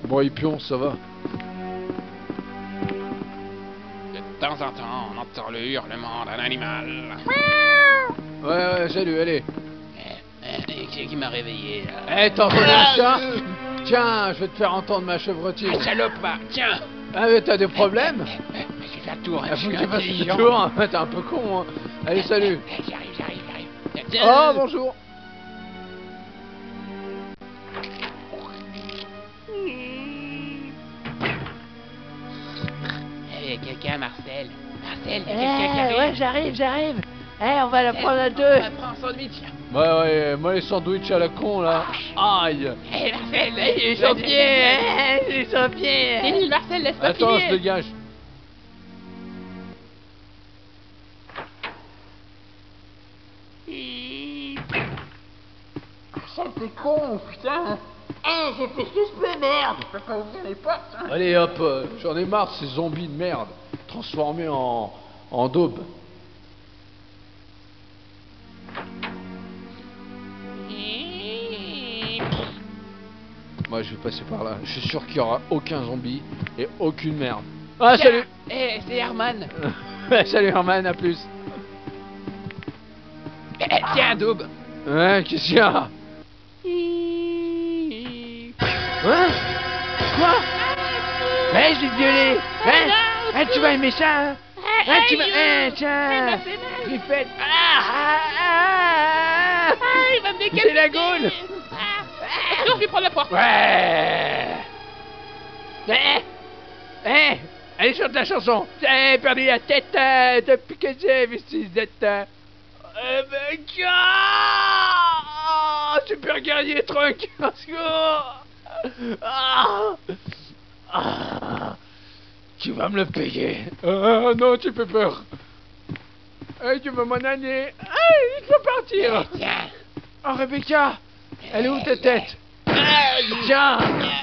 Bon, et pion, ça va. De temps en temps, on entend le hurlement d'un animal. Ouais, salut, allez. Qui m'a réveillé là? Eh, t'as entendu un chat? Tiens, je vais te faire entendre ma chevrotine. Ah, salope, va, tiens. Ah, mais t'as des problèmes? J'ai fait un tour, Ah, je faut que suis tu fasses le intelligent. tour. T'es un peu con, hein. Allez, salut. J'arrive. Oh, bonjour. Eh, quelqu'un, Marcel? Marcel, y a quelqu'un qui arrive? Ouais, j'arrive. Eh, on va la prendre à On deux. va prendre un sandwich. Ouais, moi les sandwichs à la con, là. Aïe. Eh, Marcel, Ils sont pieds, ils sont pieds. C'est nul, Marcel, laisse-moi Attends, je filer. dégage. Marcel, t'es con, putain. Eh, j'ai fait suspect, merde. Je peux pas ouvrir les portes, hein. Allez, hop, j'en ai marre de ces zombies de merde. Transformés en daube. Moi, je vais passer par là. Je suis sûr qu'il y aura aucun zombie et aucune merde. Ah, Tiens. salut. Eh, c'est Herman. Salut Herman, à plus. Tiens, Daube. Ouais, qu'est-ce qu'il y a? Hein? Quoi? Eh, j'ai violé. Hein? Tu vas aimer ça, hein? Hein, tu vas... tiens. Griffette. Il va me décapiter. C'est la gaule. Non, je vais prendre la porte. Ouais. Allez, chante la chanson. J'ai perdu la tête depuis que j'ai vu ces êtes. Super guerrier trunk. Au secours. Tu vas me le payer. Non, tu fais peur. Tu veux m'en aller. Il faut partir. Tiens. Oh, Rebecca. Elle est où ta tête? Tiens.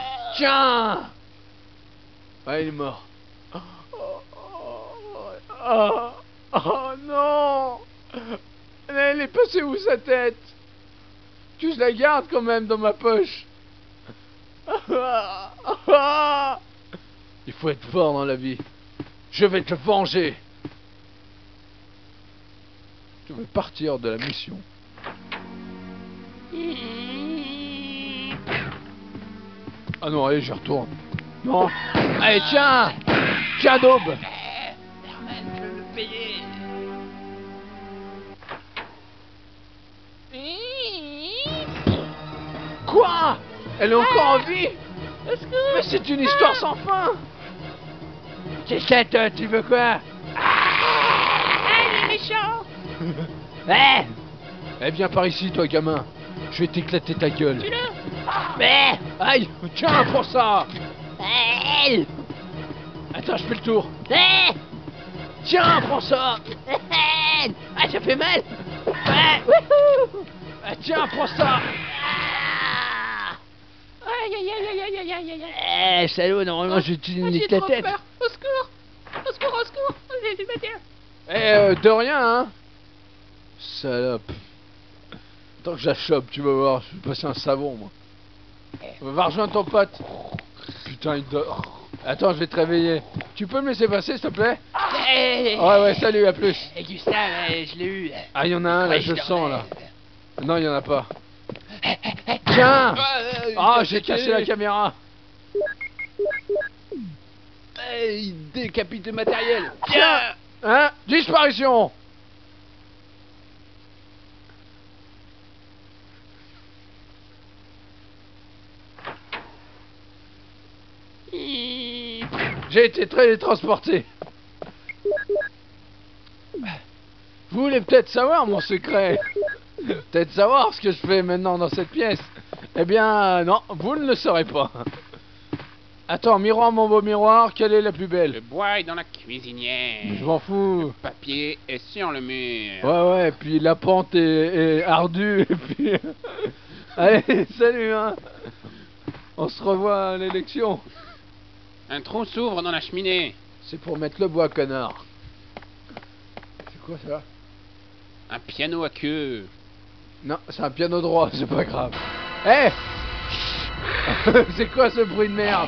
Ouais, il est mort. Oh non. Elle est passée où sa tête? Que je la garde quand même dans ma poche. Il faut être fort dans la vie. Je vais te venger. Je vais partir de la mission. Ah non, allez, je retourne. Non. Allez, tiens, Daube. Herman, je veux me payer. Quoi? Elle est encore en vie? Mais c'est une histoire sans fin. Qu'est-ce que toi, tu veux quoi? Il est méchant. Eh, viens par ici, toi, gamin. Je vais t'éclater ta gueule. Mais Aïe, tiens, prends ça. Attends, je fais le tour. Tiens, prends ça. Ah, ça fait mal. Ah, tiens, prends ça. Salaud, normalement je te J'ai nique trop ta tête. peur. Au secours. Au secours, au secours. J'ai ma tête. De rien, hein. Salope. Tant que je la chope, tu vas voir, je vais passer un savon, moi. Va rejoindre ton pote. Putain, il dort. Attends, je vais te réveiller. Tu peux me laisser passer, s'il te plaît? Ouais, salut, à plus. Et Gustave, je l'ai eu. Ah, il y en a un, là, Ouais, je le je sens, là. dormais. Non, il y en a pas. Tiens. Ah, j'ai cassé la caméra. Il décapite le matériel. Tiens. Hein? Disparition. J'ai été télétransporté. Vous voulez peut-être savoir mon secret? Peut-être savoir ce que je fais maintenant dans cette pièce? Eh bien, non, vous ne le saurez pas. Attends, miroir, mon beau miroir, quelle est la plus Le belle? bois est dans la cuisinière. Je m'en fous. Le papier est sur le mur. Ouais, puis la pente est ardue, et puis... Allez, salut, hein. On se revoit à l'élection. Un trou s'ouvre dans la cheminée. C'est pour mettre le bois, connard. C'est quoi ça? Un piano à queue. Non, c'est un piano droit, c'est pas grave. Eh, C'est quoi ce bruit de merde?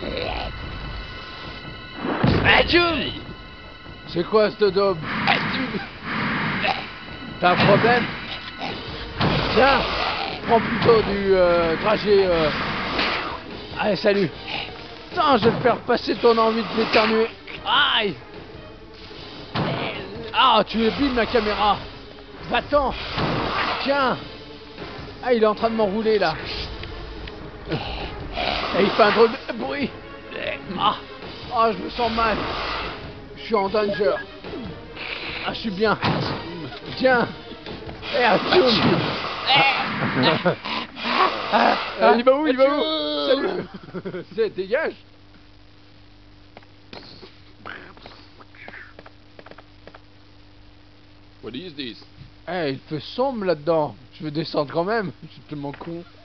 C'est quoi cette daube? T'as un problème? Tiens, prends plutôt du dragé. Allez, salut. Putain, je vais te faire passer ton envie de m'éternuer. Aïe. Ah, tu ébiles ma caméra. Va-t'en. Tiens. Ah, il est en train de m'enrouler là. Et il fait un drôle de bruit. Ah, ah, je me sens mal. Je suis en danger. Ah, je suis bien. Tiens. Eh, atchoum. Il va où? Il va où? Salut. C'est, dégage. What is this? Eh, il fait sombre là-dedans. Je vais descendre quand même. Je suis tellement con.